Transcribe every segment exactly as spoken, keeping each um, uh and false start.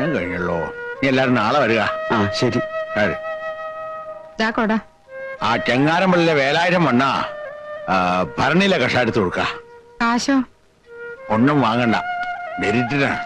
സമയം കഴിഞ്ഞല്ലോ. നീ എല്ലാരും നാളെ വരിക. ആ ശരി. ആ ചെങ്ങാരമ്പള്ളിലെ വേലായിരം മണ്ണ ഭരണിയിലെ കഷ എടുത്ത് കൊടുക്ക. കാശോ? ഒന്നും വാങ്ങണ്ട, മെരിറ്റിനാണ്.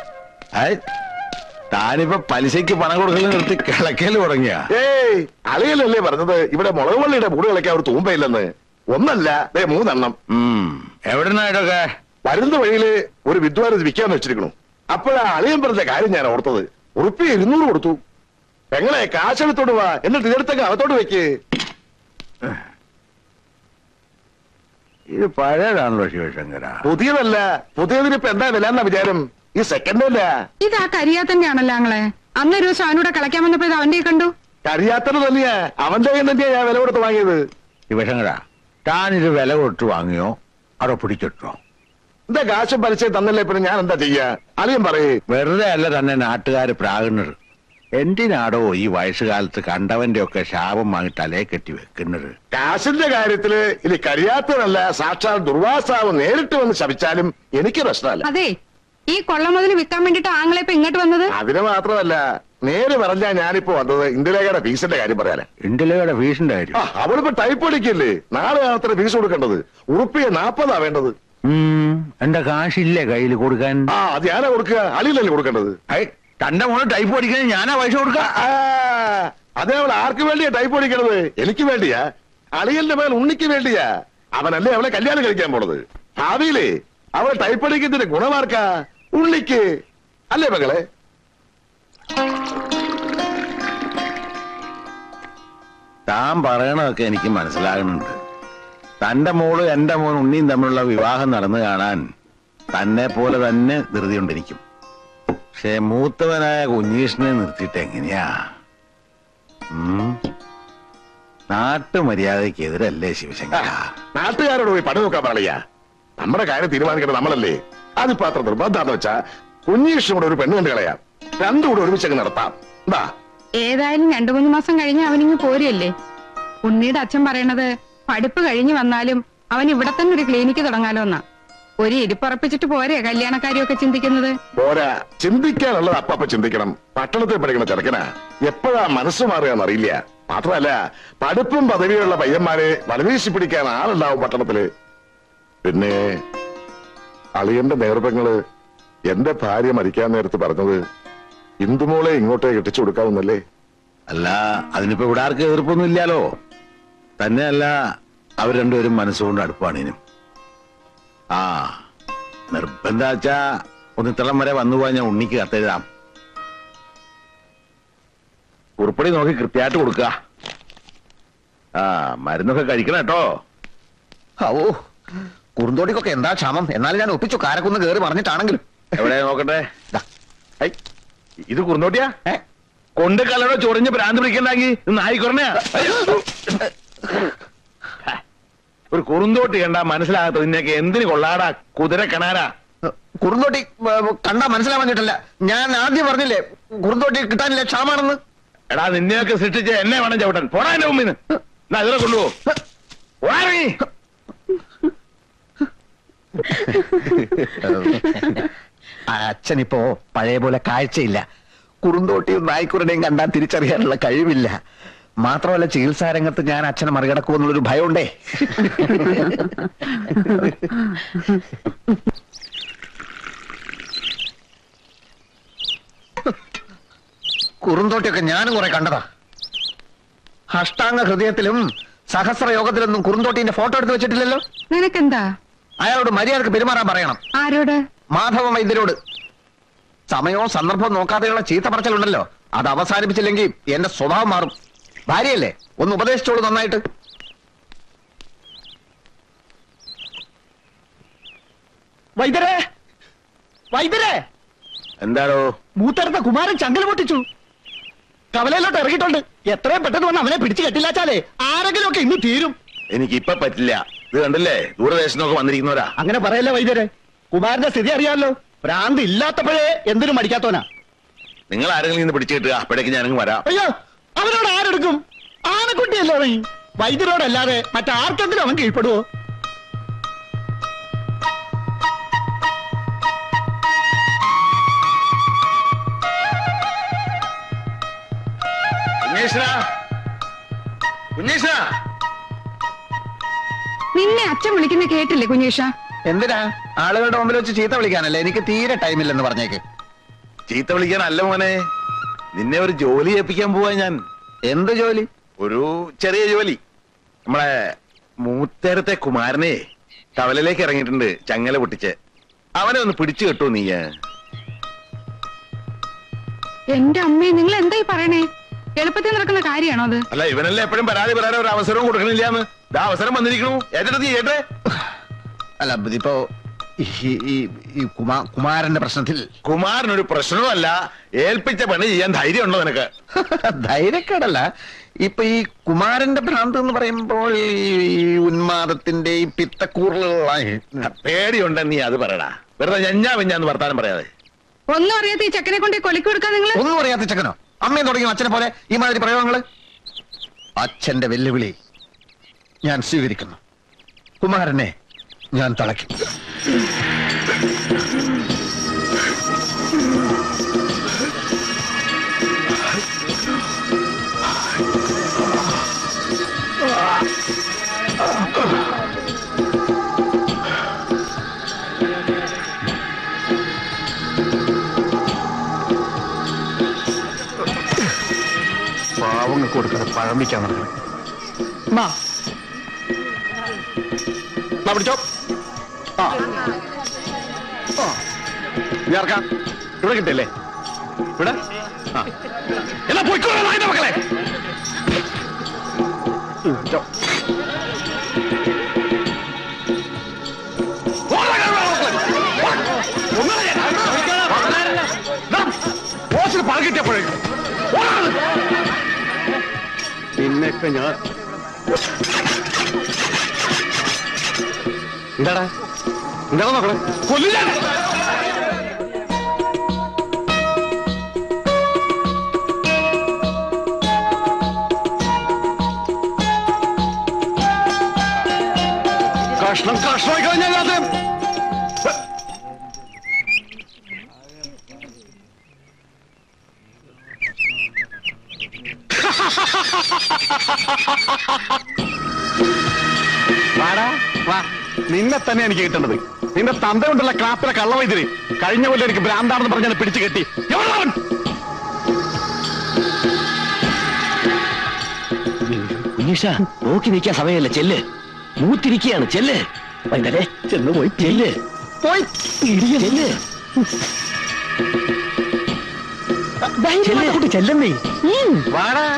താനിപ്പോ പലിശയ്ക്ക് പണം കൊടുക്കൽ നിർത്തി കിളക്കല് തുടങ്ങിയ? ഏയ് അളിയലല്ലേ പറഞ്ഞത് ഇവിടെ മുളക് വള്ളിയുടെ കൂട് കളിക്കാൻ ഒരു തൂമ്പയില്ലെന്ന്. ഒന്നല്ല ദേ മൂന്നെണ്ണം. എവിടുന്നാ ഇതൊക്കെ? വരുന്ന വഴിയില് ഒരു വിദ്വാൻ വിൽക്കാന്ന് വെച്ചിരിക്കണു. അപ്പോഴാ അളിയൻ പറഞ്ഞ കാര്യം ഞാൻ ഓർത്തത്. ഉറുപ്പി ഇരുന്നൂറ് കൊടുത്തു. എങ്ങനെ കാശെടുത്തോട്ട് വാ, എന്നിട്ട് ഇതെടുത്തൊക്കെ അകത്തോട്ട് വെക്ക്. ഇത് പഴയതാണല്ലോ ശിവശങ്കര. പുതിയതല്ല. പുതിയതിന് ഇപ്പൊ എന്താ വില എന്നാ വിചാരം? ഈ സെക്കൻഡ് അല്ല. ഇത് ആ കരിയാ തന്നെയാണല്ലോ ഞങ്ങളെ. അന്നൊരു ദിവസം അവനോട് കളിക്കാൻ വന്നപ്പോ ഇത് അവന്റെ കണ്ടു. കരിയാത്തത് തന്നെയാ, അവന്റെ കയ്യിൽ തന്നെയാ ഞാൻ വില കൊടുത്ത് വാങ്ങിയത്. ശിവശങ്കര, താനിത് വില കൊടുത്ത് വാങ്ങിയോ അതോ പിടിച്ചിട്ടോ? എന്താ കാശും പലിശയും തന്നല്ലേ, പിന്നെ ഞാൻ എന്താ ചെയ്യാ? അളിയൻ പറയേ. വെറുതെ അല്ല തന്നെ നാട്ടുകാര് പ്രാകുന്നത്. എന്തിനാടോ ഈ വയസ്സുകാലത്ത് കണ്ടവന്റെ ഒക്കെ ശാപം വാങ്ങി തലയെ കെട്ടി വെക്കുന്നത്? കാശിന്റെ കാര്യത്തില് ഇനി കഴിയാത്തതല്ല, സാക്ഷാൽ ദുർവാസാവ് നേരിട്ട് വന്ന് ശപിച്ചാലും എനിക്ക് പ്രശ്നമല്ല. അതെ, ഈ കൊള്ള മുതൽ വിൽക്കാൻ വേണ്ടിട്ട് ആങ്ങളെ ഇപ്പൊ ഇങ്ങോട്ട് വന്നത്. അതിന് മാത്രമല്ല, നേര് പറഞ്ഞാ ഞാനിപ്പോ വന്നത് ഇന്ദിരേഖയുടെ ഫീസിന്റെ കാര്യം പറയാനാ. ഇന്ദിരേഖയുടെ ഫീസിന്റെ കാര്യം? അവളിപ്പോ ടൈപ്പ് അടിക്കില്ലേ, നാളെ അത്ര ഫീസ് കൊടുക്കേണ്ടത്. ഉറുപ്പിയെ നാപ്പതാ വേണ്ടത്. എന്റെ കാശില്ലേ കയ്യിൽ കൊടുക്കാൻ? ആ അത് ഞാനാ കൊടുക്കുക, അളിയിലല്ലേ കൊടുക്കേണ്ടത്. തന്റെ മോള് ടൈപ്പ് പഠിക്കാൻ ഞാനാ പൈസ കൊടുക്ക? അതേ അവൾ ആർക്ക് വേണ്ടിയാ ടൈപ്പ് പഠിക്കണത്? എനിക്ക് വേണ്ടിയാ. അളിയന്റെ മേൽ ഉണ്ണിക്ക് വേണ്ടിയാ. അവനല്ലേ അവളെ കല്യാണം കഴിക്കാൻ പോണത്. ഭാവിയിലേ അവളെ ടൈപ്പ് പഠിക്കുന്നതിന്റെ ഗുണമാർക്കാ? ഉണ്ണിക്ക് അല്ലേ മകളെ? താൻ പറയണതൊക്കെ എനിക്ക് മനസ്സിലാകുന്നുണ്ട്. തന്റെ മോള് എന്റെ മോൻ ഉണ്ണിയും തമ്മിലുള്ള വിവാഹം നടന്നു കാണാൻ തന്നെ പോലെ തന്നെ ധൃതിയുണ്ടിരിക്കും. പക്ഷെ മൂത്തവനായ കുഞ്ഞീഷ്ണനെ നിർത്തിയിട്ട് എങ്ങനെയാ? നാട്ടുമര്യാദയ്ക്ക് എതിരല്ലേ ശിവശങ്കര? നാട്ടുകാരോട് പോയി പണി നോക്കാൻ പറയാ. നമ്മുടെ കാര്യം തീരുമാനിക്കേണ്ടത് നമ്മളല്ലേ. അതിപ്പോ അത്ര നിർബന്ധാന്ന് വെച്ചാ കുഞ്ഞീഷ്ണനോട് ഒരു പെണ്ണ് കണ്ടു കളയാം, രണ്ടും കൂടെ ഒരുമിച്ചങ്ങ് നടത്താം. എന്താ? ഏതായാലും രണ്ടു മൂന്ന് മാസം കഴിഞ്ഞ് അവനിങ്ങ് പോരല്ലേ. ഉണ്ണിയുടെ അച്ഛൻ പറയണത് പഠിപ്പ് കഴിഞ്ഞു വന്നാലും അവൻ ഇവിടെ തന്നെ ഒരു ക്ലിനിക്ക് തുടങ്ങാലോ എന്നാ. ഒരു ഇരിപ്പുറപ്പിച്ചിട്ട് പോരെ കല്യാണക്കാരിയൊക്കെ ചിന്തിക്കുന്നത്? പോരാ, ചിന്തിക്കാനുള്ളത് അപ്പ ചിന്തിക്കണം. പട്ടണത്തിൽ പഠിക്കണ ചെറുക്കനാ, എപ്പോഴാ മനസ്സ് മാറുകയെന്നറിയില്ല. മാത്രമല്ല, പഠിപ്പും പദവിയുള്ള പയ്യന്മാരെ വലവീശി പിടിക്കാൻ ആളുണ്ടാവും പട്ടണത്തില്. പിന്നെ അളിയന്റെ നേർപ്പങ്ങള് എന്റെ ഭാര്യ മരിക്കാൻ നേരത്ത് പറഞ്ഞത് ഇന്ദുമോളെ ഇങ്ങോട്ടേ കെട്ടിച്ചു കൊടുക്കാവുന്നല്ലേ. അല്ല, അതിനിപ്പോ ഇവിടെ ആർക്കും എതിർപ്പൊന്നും ഇല്ലാലോ. തന്നെയല്ല, അവർ രണ്ടുപേരും മനസ്സുകൊണ്ട് അടുപ്പാണ് ഇനും. ആ നിർബന്ധാച്ചാ ഒന്നിത്തളം വരെ വന്നുപോയാൽ ഞാൻ ഉണ്ണിക്ക് കത്തെഴുതാം. കുറിപ്പടി നോക്കി കൃത്യമായിട്ട് കൊടുക്കുക. ആ മരുന്നൊക്കെ കഴിക്കണം കേട്ടോ. ഓ കുറുന്തോട്ടിക്കൊക്കെ എന്താ ക്ഷാമം. എന്നാലും ഞാൻ ഒപ്പിച്ചു, കാരക്കൊന്ന് കേറി പറഞ്ഞിട്ടാണെങ്കിലും. എവിടെ നോക്കട്ടെ. ഇത് കുറുന്തോട്ടിയാ? കൊണ്ട് കലടോ ചൊറിഞ്ഞ് ഭ്രാന്ത് പിടിക്കണ്ടാക്കി നായിക്കൊറണയാ. ഒരു കുറുന്തോട്ടി കണ്ടാ മനസ്സിലാകത്ത നിന്നൊക്കെ എന്തിന് കൊള്ളാടാ കുതിര കണാരാ? കുറുന്തോട്ടി കണ്ടാ മനസ്സിലാവാഞ്ഞിട്ടല്ല, ഞാൻ ആദ്യം പറഞ്ഞില്ലേ കുറുന്തോട്ടി കിട്ടാനില്ല, ക്ഷാമാണെന്ന്. എടാ നിന്നെയൊക്കെ സൃഷ്ടിച്ച് എന്നെ വേണം ചവിട്ടാൻ. പോടാ എന്റെ മുമ്പിന്ന്. എന്നാ ഇതിനെ കൊണ്ടുപോ. അച്ഛനിപ്പോ പഴയ പോലെ കാഴ്ചയില്ല. കുറുന്തോട്ടിയും നായ്ക്കുരുടെയും കണ്ടാൽ തിരിച്ചറിയാനുള്ള കഴിവില്ല. മാത്രമല്ല, ചികിത്സാ രംഗത്ത് ഞാൻ അച്ഛനെ മറികടക്കുമെന്നുള്ളൊരു ഭയമുണ്ടേ. കുറുന്തോട്ടിയൊക്കെ ഞാനും കുറെ കണ്ടതാ. അഷ്ടാംഗ ഹൃദയത്തിലും സഹസ്രയോഗത്തിലൊന്നും കുറുന്തോട്ടിന്റെ ഫോട്ടോ എടുത്ത് വെച്ചിട്ടില്ലല്ലോ. നിനക്കെന്താ? അയാളോട് മര്യാദക്ക് പെരുമാറാൻ പറയണം. ആരോട്? മാധവ വൈദ്യരോട്. സമയവും സന്ദർഭവും നോക്കാതെയുള്ള ചീത്ത പറച്ചിലുണ്ടല്ലോ, അത് അവസാനിപ്പിച്ചില്ലെങ്കിൽ എന്റെ സ്വഭാവം മാറും. ഭാര്യയല്ലേ, ഒന്ന് ഉപദേശിച്ചോളൂ നന്നായിട്ട്. വൈദ്യരെ, വൈദ്യരെ! എന്താണോ? മൂത്തരത്തെ കുമാരൻ ചങ്കൽ പൊട്ടിച്ചു. കവലയിലോട്ട് ഇറങ്ങിയിട്ടുണ്ട്. എത്രയും പെട്ടെന്ന് വന്ന് അവനെ പിടിച്ചു കെട്ടില്ലാച്ചാലേ ആരെങ്കിലും ഒക്കെ ഇന്ന് തീരും. എനിക്കിപ്പൊ പറ്റില്ല. ഇത് കണ്ടില്ലേ, ദൂരദേശത്തൊക്കെ വന്നിരിക്കുന്നവരാ. അങ്ങനെ പറയല്ലേ വൈദ്യരെ. കുമാരന്റെ സ്ഥിതി അറിയാമല്ലോ. ഭ്രാന്ത് ഇല്ലാത്തപ്പോഴേ എന്തിനും മടിക്കാത്തോനാ. നിങ്ങൾ ആരെങ്കിലും ഇന്ന് പിടിച്ചു കിട്ടുക, അപ്പോഴേക്ക് ഞാനങ്ങ് വരാം. അയ്യോ, അവനോട് ആരെടുക്കും? ആനക്കുട്ടിയല്ലേ അവൻ. വൈദ്യരോടല്ലാതെ മറ്റാർക്കെങ്കിലും അവൻ കീഴ്പ്പെടുവോ? കുഞ്ഞീഷ്ണ കുഞ്ഞീഷ്ണ നിന്നെ അച്ഛൻ വിളിക്കുന്ന കേട്ടില്ലേ കുഞ്ഞീഷ? എന്തിനാ? ആളുകളുടെ മുമ്പിൽ വെച്ച് ചീത്ത വിളിക്കാനല്ലേ? എനിക്ക് തീരെ ടൈമില്ലെന്ന് പറഞ്ഞേക്ക്. ചീത്ത വിളിക്കാനല്ല മോനെ, നിന്നെ ഒരു ജോലി ഏൽപ്പിക്കാൻ പോവാ ഞാൻ. എന്ത് ജോലി? ഒരു ചെറിയ ജോലി. നമ്മളെ മൂത്തേരത്തെ കുമാരനെ കവലയിലേക്ക് ഇറങ്ങിയിട്ടുണ്ട്, ചങ്ങല പൊട്ടിച്ച്. അവനെ ഒന്ന് പിടിച്ചു കെട്ടു നീ. എന്റെ അമ്മേ, നിങ്ങൾ എന്തായി പറയണേ? എളുപ്പത്തിൽ നടക്കുന്ന കാര്യമാണോ അത്? അല്ല, ഇവനല്ലേ എപ്പോഴും പരാതി പറയാൻ ഒരു അവസരവും കൊടുക്കണില്ലാന്ന്. ഇതാ അവസരം വന്നിരിക്കണു. ഏറ്റെടുത്ത് ചെയ്യട്ടെ. അല്ല ഇതിപ്പോ ഈ- ഈ- ഈ കുമാ കുമാരന്റെ പ്രശ്നത്തിൽ കുമാരനൊരു പ്രശ്നവുമല്ല. ഏൽപ്പിച്ച പണി ചെയ്യാൻ ധൈര്യം ഉണ്ടോ നിനക്ക്? ധൈര്യക്കേടല്ല. ഇപ്പൊ ഈ കുമാരന്റെ ഭ്രാന്ത് എന്ന് പറയുമ്പോൾ ഈ ഉന്മാദത്തിന്റെ ഈ പിത്തക്കൂറലുള്ള പേടിയുണ്ടെ നീ അത് പറയടാ. വെറുതെ ഞഞ്ഞാ വിഞ്ഞാന്ന് വർത്താനം പറയാതെ. ഒന്നും അറിയാത്ത ഈ ചെക്കനെ കൊണ്ട് കൊലക്ക് കൊടുക്കാൻ നിങ്ങള് ഒന്നും അറിയാത്ത ചെക്കനോ? അമ്മയും തുടങ്ങിയ അച്ഛനെ പോലെ ഈ മാതിരി പ്രയോഗങ്ങള്. അച്ഛന്റെ വെല്ലുവിളി ഞാൻ സ്വീകരിക്കുന്നു. കുമാരനെ ഞാൻ തളയ്ക്കും. പാവങ്ങൾക്ക് കൊടുക്കാതെ പഴം വയ്ക്കാൻ നടക്കണം. പിടിച്ചോ. ആ ഇറക്കാം. ഇവിടെ കിട്ടല്ലേ? ഇവിടെ ആ എന്നാ പോയിക്കോളാം നായന്റെ മക്കളെ. പിടിച്ചോ. പഴം കിട്ടിയപ്പോഴേക്കും നിന്നൊക്കെ ഞാൻ എന്താടാ എന്താ നോക്കണേ? കൊല്ലില്ല. കഷ്ണം കഷ്ണമായി കഴിഞ്ഞാൽ വാടാ വാ. നിന്നെ തന്നെ എനിക്ക് കിട്ടേണ്ടത്. നിന്റെ തന്ത കൊണ്ടുള്ള ക്ലാപ്പിലെ കള്ളവൈദ്യര് കഴിഞ്ഞ പോലെ എനിക്ക് ഭ്രാന്താണെന്ന് പറഞ്ഞാൽ പിടിച്ചു കെട്ടി. എവിടെയാവൻ? കുഞ്ഞീഷ, നോക്കി നിൽക്കാൻ സമയമല്ല. ചെല്ല്, മൂത്തിരിക്കുകയാണ്. ചെല്ല് വൈകുന്നേരെ ചെന്ന് പോയി ചെല്ല് പോയി ചെല്ല് കുട്ടി ചെല്ലമ്മേ. വാടാ.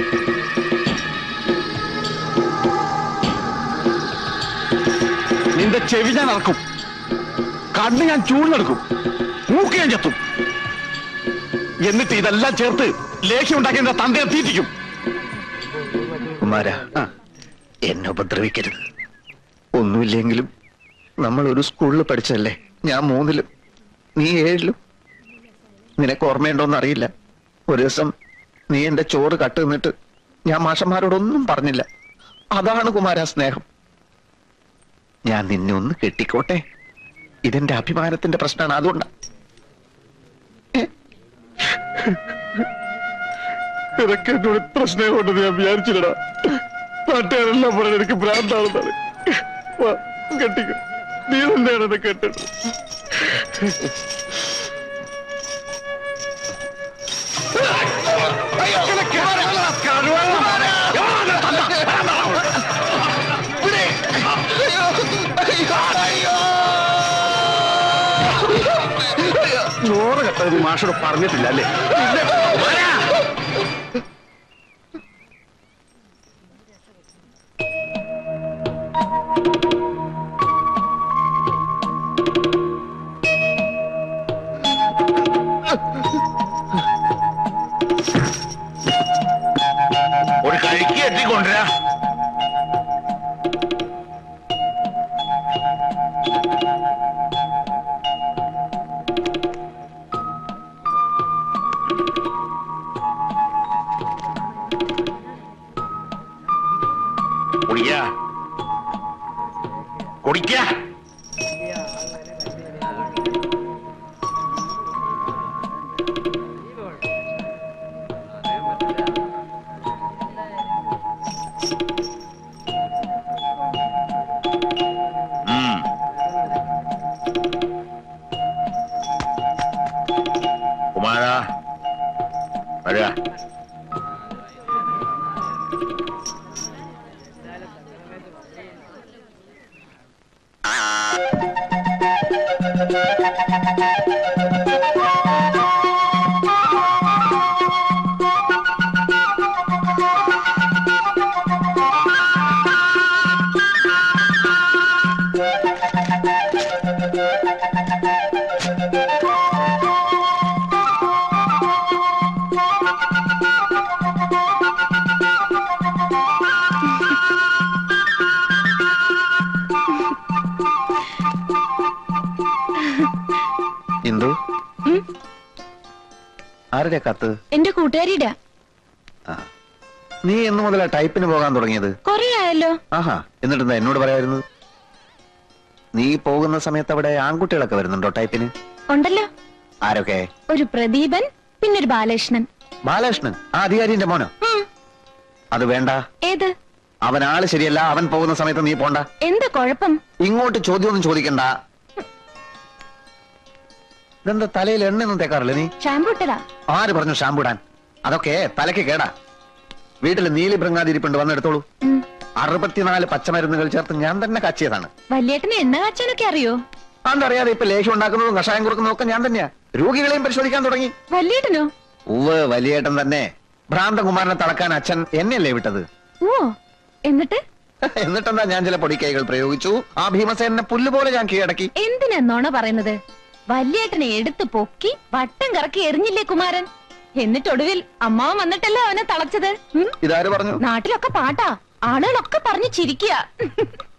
നിന്റെ ചെവി ഞാൻ നടക്കും, കണ്ണ് ഞാൻ ചൂഴ്ന്നെടുക്കും, മൂക്ക് ഞാൻ ചെത്തും. എന്നിട്ട് ഇതെല്ലാം ചേർത്ത് ലേഖ്യം ഉണ്ടാക്കി എന്റെ തന്തയെ തീറ്റിക്കും. കുമാര, എന്നെ ഉപദ്രവിക്കരുത്. ഒന്നുമില്ലെങ്കിലും നമ്മൾ ഒരു സ്കൂളിൽ പഠിച്ചല്ലേ. ഞാൻ മൂന്നിലും നീ ഏഴിലും. നിനക്ക് ഓർമ്മയുണ്ടോന്ന് അറിയില്ല. ഒരു ദിവസം നീ എന്റെ ചോറ് കട്ട് നിന്നിട്ട് ഞാൻ മാഷന്മാരോടൊന്നും പറഞ്ഞില്ല. അതാണ് കുമാര സ്നേഹം. ഞാൻ നിന്നെ ഒന്ന് കെട്ടിക്കോട്ടെ. ഇതെന്റെ അഭിമാനത്തിന്റെ പ്രശ്നമാണ്. അതുകൊണ്ടാ. നിനക്ക് എന്നോട് ഇത്ര സ്നേഹമുണ്ടെന്ന് ഞാൻ വിചാരിച്ചില്ലടാ. നാട്ടുകാരെല്ലാം പറഞ്ഞ എനിക്ക് ഭ്രാന്താണെന്നാണ്. കെട്ടിക്കോ, നീ തന്നെയാണ് എന്നെ കെട്ടത്. ചോറ് കെട്ടത് മാഷോട് പറഞ്ഞിട്ടില്ല അല്ലേ? ഒരു കഴിക്ക് എത്തിക്കൊണ്ടുവരാ. കഴിയാ ഇന്ദു ആരുടെ കത്ത്? എന്റെ കൂട്ടുകാരിയുടെ. ആ. നീ എന്ന് മുതലാ ടൈപ്പിന് പോകാൻ തുടങ്ങിയത്? കൊറേ ആയല്ലോ. ആഹാ, എന്നിട്ടെന്താ എന്നോട് പറയായിരുന്നത്? നീ പോകുന്ന സമയത്ത് അവിടെ ആൺകുട്ടികളൊക്കെ വരുന്നുണ്ടോ ടൈപ്പിന്? ഉണ്ടല്ലോ. ആരൊക്കെ? ഒരു പ്രദീപൻ, പിന്നൊരു ബാലകൃഷ്ണൻ. ബാലകൃഷ്ണൻ, ആ അധികാരിന്റെ മോനോ? ഉം. അത് വേണ്ട. ഏത്? അവൻ ആള് ശരിയല്ല. അവൻ പോകുന്ന സമയത്ത് നീ പോണ്ട. എന്താ കുഴപ്പം? ഇങ്ങോട്ട് ചോദ്യമൊന്നും ചോദിക്കണ്ട. ഇതെന്താ തലയിൽ എണ്ണയൊന്നും തേക്കാറില്ല നീ? ഷാമ്പു ഇട്ടതാ. ആര് പറഞ്ഞു ഷാമ്പു ഇടാൻ? അതൊക്കെ തലയ്ക്ക് കേടാ. വീട്ടിൽ നീലി ബൃങ്ങാതിരിപ്പുണ്ട്, വന്നെടുത്തോളൂ. ഉം. അറുപത്തിനാല് പച്ചമരുന്നുകൾ ചേർത്ത് ഞാൻ തന്നെ കാച്ചിയതാണ്. വല്യേട്ടന് എണ്ണ കാച്ചാനൊക്കെ അറിയോ? അതറിയാതെ ഇപ്പൊ ലേഹ്യം ഉണ്ടാക്കുന്നതും കഷായം കൊടുക്കുന്നതും ഒക്കെ ഞാൻ തന്നെയാ. രോഗികളെയും പരിശോധിക്കാൻ തുടങ്ങി. വല്യേട്ടനോ? ഉവ്, വലിയേട്ടൻ തന്നെ. ഭ്രാന്തകുമാരനെ തളക്കാൻ അച്ഛൻ എന്നെയല്ലേ വിട്ടത്? ഓ, എന്നിട്ട്? എന്നിട്ടെന്താ, ഞാൻ ചില പൊടിക്കൈകൾ പ്രയോഗിച്ചു. ആ ഭീമസേനെ പുല്ലുപോലെ ഞാൻ കീഴടക്കി. എന്തിനാ പറയുന്നത്? വല്യേട്ടനെ എടുത്തു പൊക്കി വട്ടം കറക്കി എറിഞ്ഞില്ലേ കുമാരൻ? എന്നിട്ടൊടുവിൽ അമ്മാവൻ വന്നിട്ടല്ലേ അവനെ തളച്ചത്. ഉം? ഇതാര് പറഞ്ഞു? നാട്ടിലൊക്കെ പാട്ടാ, ആളുകളൊക്കെ പറഞ്ഞു ചിരിക്കുക.